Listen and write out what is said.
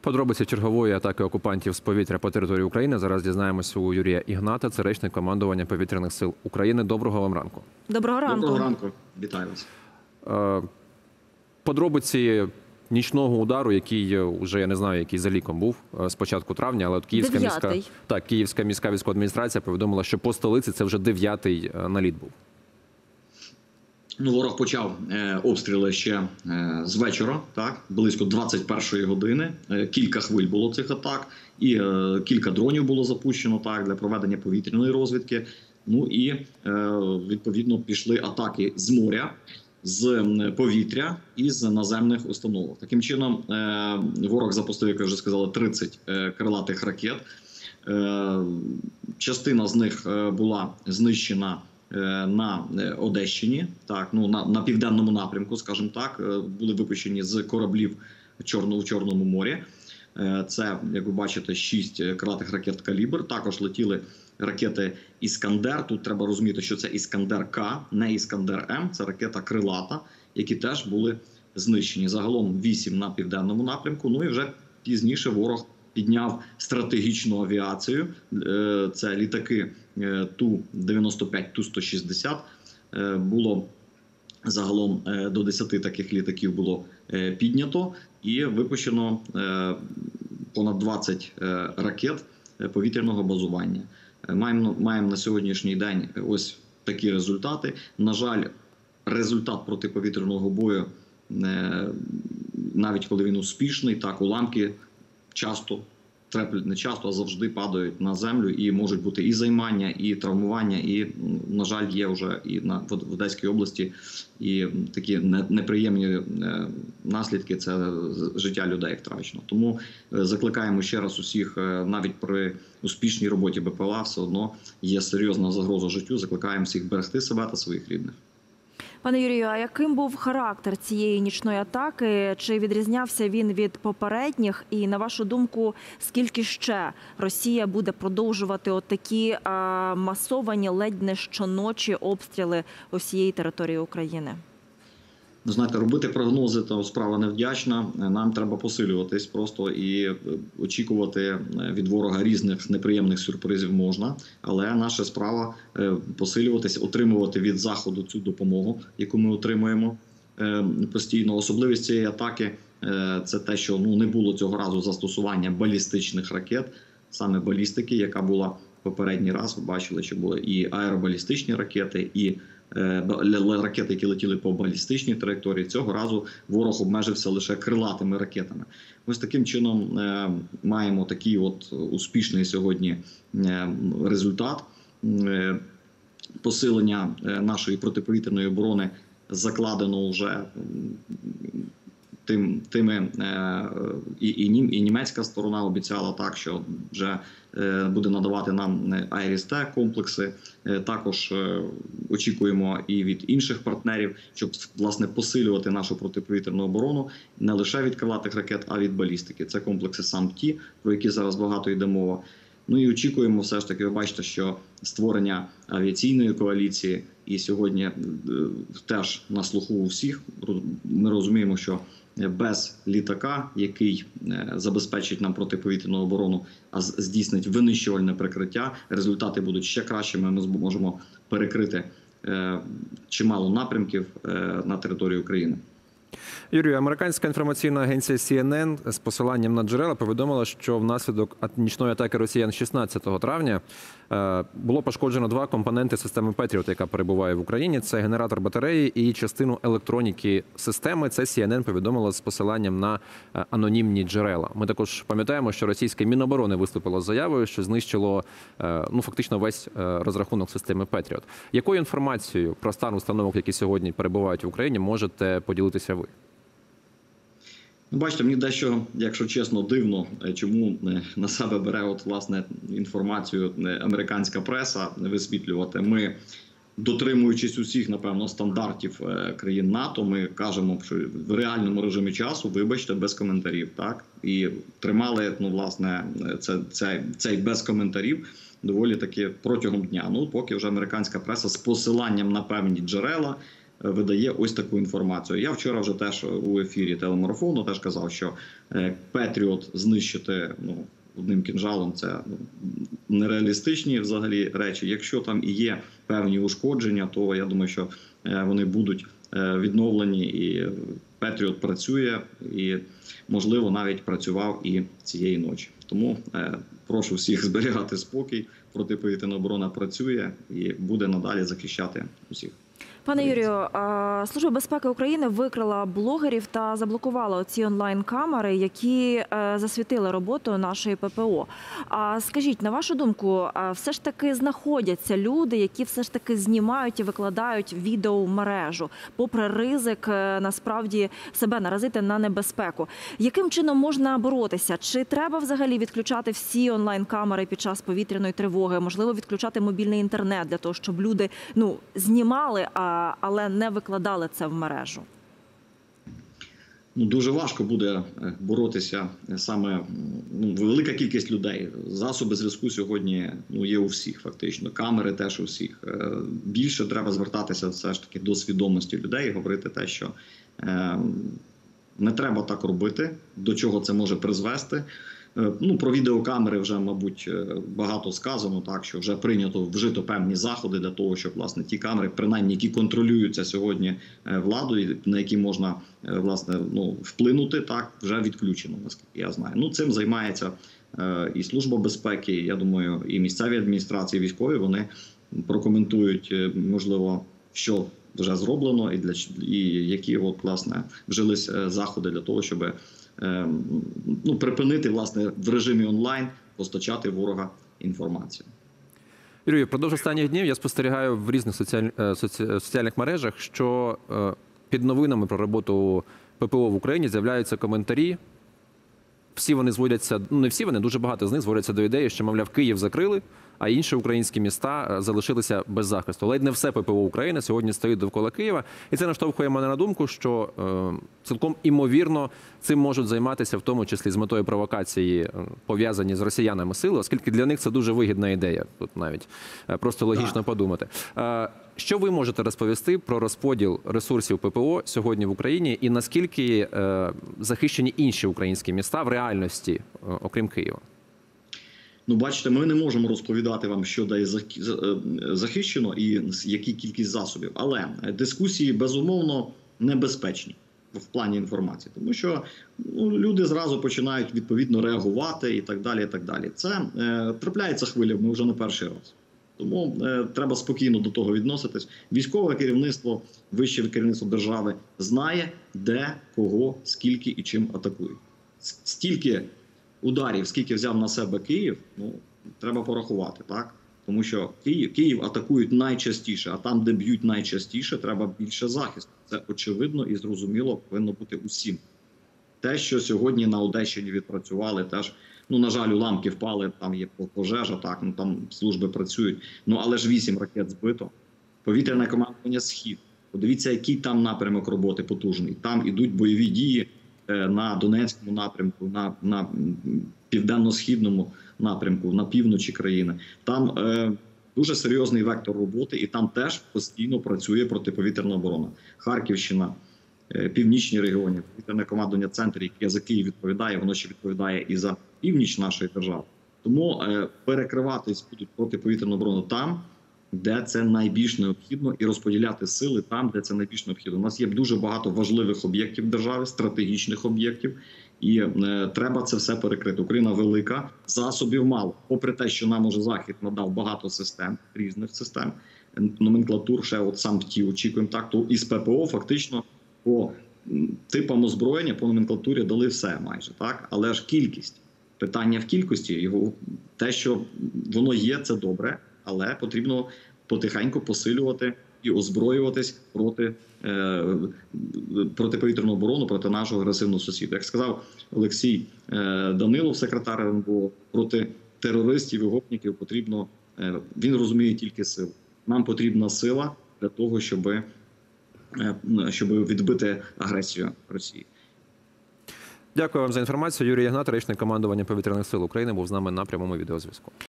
Подробиці чергової атаки окупантів з повітря по території України зараз дізнаємося у Юрія Ігната, це речник командування Повітряних сил України. Доброго вам ранку. Доброго ранку. Доброго ранку. Вітаю вас. Подробиці нічного удару, який вже, я не знаю, який за ліком був з початку травня, але от Київська міська військова адміністрація повідомила, що по столиці це вже 9-й наліт був. Ворог почав обстріли ще з вечора, так, близько 21-ї години. Кілька хвиль було цих атак, і кілька дронів було запущено так для проведення повітряної розвідки. Ну і відповідно пішли атаки з моря, з повітря і з наземних установок. Таким чином ворог запустив, як ви вже сказали, 30 крилатих ракет. Частина з них була знищена на Одещині, так, ну, на південному напрямку, скажімо так, були випущені з кораблів у Чорному морі. Це, як ви бачите, 6 крилатих ракет «Калібр». Також летіли ракети «Іскандер». Тут треба розуміти, що це «Іскандер-К», не «Іскандер-М». Це ракета крилата, які теж були знищені. Загалом 8 на південному напрямку. Ну і вже пізніше ворог підняв стратегічну авіацію. Це літаки Ту-95, Ту-160. Було загалом до 10 таких літаків було піднято і випущено понад 20 ракет повітряного базування. Маємо на сьогоднішній день ось такі результати. На жаль, результат протиповітряного бою, навіть коли він успішний, так, уламки часто, не часто, а завжди падають на землю і можуть бути і займання, і травмування, і, на жаль, є вже і в Одеській області і такі неприємні наслідки – це життя людей втрачено. Тому закликаємо ще раз усіх, навіть при успішній роботі БПЛА все одно є серйозна загроза життю, закликаємо всіх берегти себе та своїх рідних. Пане Юрію, а яким був характер цієї нічної атаки? Чи відрізнявся він від попередніх? І, на вашу думку, скільки ще Росія буде продовжувати отакі масовані, ледь не щоночі обстріли усієї території України? Знаєте, робити прогнози – то справа невдячна. Нам треба посилюватись просто і очікувати від ворога різних неприємних сюрпризів можна. Але наша справа посилюватись, отримувати від Заходу цю допомогу, яку ми отримуємо постійно. Особливість цієї атаки – це те, що не було цього разу застосування балістичних ракет, саме балістики, яка була попередній раз. Ви бачили, що були і аеробалістичні ракети, і ракети, які летіли по балістичній траєкторії. Цього разу ворог обмежився лише крилатими ракетами. Ось таким чином маємо такий от успішний сьогодні результат. Посилення нашої протиповітряної оборони закладено вже і німецька сторона обіцяла так, що вже буде надавати нам Айріс-Т комплекси. Також очікуємо і від інших партнерів, щоб, власне, посилювати нашу протиповітряну оборону не лише від крилатих ракет, а від балістики. Це комплекси САМ-Т, про які зараз багато йде мова. Ну і очікуємо все ж таки, ви бачите, що створення авіаційної коаліції і сьогодні теж на слуху у всіх. Ми розуміємо, що без літака, який забезпечить нам протиповітряну оборону, а здійснить винищувальне прикриття, результати будуть ще кращими. Ми зможемо перекрити чимало напрямків на території України. Юрію, американська інформаційна агенція CNN з посиланням на джерела повідомила, що внаслідок нічної атаки росіян 16 травня було пошкоджено 2 компоненти системи Петріот, яка перебуває в Україні. Це генератор батареї і частину електроніки системи. Це CNN повідомило з посиланням на анонімні джерела. Ми також пам'ятаємо, що російське Міноборони виступило з заявою, що знищило фактично весь розрахунок системи Петріот. Якою інформацією про стан установок, які сьогодні перебувають в Україні, можете поділитися ви? Бачите, мені дещо, якщо чесно, дивно, чому на себе бере власне інформацію американська преса висвітлювати. Ми, дотримуючись усіх, напевно, стандартів країн НАТО, ми кажемо, що в реальному режимі часу, вибачте, без коментарів, так? І тримали, власне, цей без коментарів доволі таки протягом дня. Поки вже американська преса з посиланням на певні джерела видає ось таку інформацію. Я вчора вже теж у ефірі телемарафону теж казав, що Петріот знищити одним кінжалом – це нереалістичні взагалі речі. Якщо там і є певні ушкодження, то я думаю, що вони будуть відновлені, і Петріот працює, і, можливо, навіть працював і цієї ночі. Тому прошу всіх зберігати спокій, протиповітряна оборона працює і буде надалі захищати усіх. Пане Юрію, Служба безпеки України викрила блогерів та заблокувала ці онлайн-камери, які засвітили роботу нашої ППО. А скажіть, на вашу думку, все ж таки знаходяться люди, які все ж таки знімають і викладають відео в мережу, попри ризик, насправді, себе наразити на небезпеку? Яким чином можна боротися? Чи треба взагалі відключати всі онлайн-камери під час повітряної тривоги? Можливо, відключати мобільний інтернет для того, щоб люди знімали, але не викладали це в мережу? Дуже важко буде боротися саме велика кількість людей. Засоби зв'язку сьогодні є у всіх фактично, камери теж у всіх. Більше треба звертатися все ж таки до свідомості людей і говорити те, що не треба так робити, до чого це може призвести. Про відеокамери вже, мабуть, багато сказано, так, що вже вжито певні заходи для того, щоб, власне, ті камери, принаймні, які контролюються сьогодні владою, на які можна, власне, вплинути, так, вже відключено, наскільки я знаю. Цим займається і Служба безпеки, я думаю, і місцеві адміністрації, військові, вони прокоментують, можливо, що вже зроблено і які, власне, вжились заходи для того, щоб припинити, власне, в режимі онлайн постачати ворога інформацію. Юрію, впродовж останніх днів я спостерігаю в різних соціальних мережах, що під новинами про роботу ППО в Україні з'являються коментарі. Всі вони зводяться, не всі вони, дуже багато з них зводяться до ідеї, що, мовляв, Київ закрили, а інші українські міста залишилися без захисту. Ледь не все ППО України сьогодні стоїть довкола Києва. І це наштовхує мене на думку, що цілком імовірно цим можуть займатися, в тому числі з метою провокації, пов'язані з росіянами сили, оскільки для них це дуже вигідна ідея. Тут навіть просто логічно подумати. Що ви можете розповісти про розподіл ресурсів ППО сьогодні в Україні і наскільки захищені інші українські міста в реальності, окрім Києва? Бачите, ми не можемо розповідати вам, що де захищено і які кількість засобів. Але дискусії, безумовно, небезпечні в плані інформації. Тому що люди зразу починають відповідно реагувати і так далі, і так далі. Це трапляється хвилями вже не перший раз. Тому треба спокійно до того відноситись. Військове керівництво, вище керівництво держави знає, де, кого, скільки і чим атакують. Стільки ударів, скільки взяв на себе Київ, треба порахувати, так? Тому що Київ атакують найчастіше, а там, де б'ють найчастіше, треба більше захисту. Це очевидно і зрозуміло повинно бути усім. Те, що сьогодні на Одещині відпрацювали, теж, на жаль, уламки впали, там є пожежа, так, там служби працюють, але ж 8 ракет збито. Повітряне командування «Схід». Подивіться, який там напрямок роботи потужний. Там ідуть бойові дії на Донецькому напрямку, на південно-східному напрямку, на півночі країни. Там дуже серйозний вектор роботи, і там теж постійно працює протиповітряна оборона. Харківщина, північні регіони, повітряне командування «Центр», яке за Київ відповідає, воно ще відповідає і за північ нашої держави. Тому перекриватись будуть протиповітряну оборону там, де це найбільш необхідно, і розподіляти сили там, де це найбільш необхідно. У нас є дуже багато важливих об'єктів держави, стратегічних об'єктів, і треба це все перекрити. Україна велика, засобів мало. Попри те, що нам уже Захід надав багато систем, різних систем, номенклатур, ще сам ті очікуємо, так, то із ППО фактично по типам озброєння, по номенклатурі дали все майже, так? Але ж кількість, питання в кількості, те, що воно є, це добре, але потрібно потихеньку посилювати і озброюватись проти протиповітряну оборону, проти нашого агресивного сусіда. Як сказав Олексій Данилов, секретар РНБО, проти терористів і гопників потрібно, він розуміє тільки силу. Нам потрібна сила для того, щоб відбити агресію Росії. Дякую вам за інформацію. Юрій Ігнат, речник командування Повітряних сил України, був з нами на прямому відеозв'язку.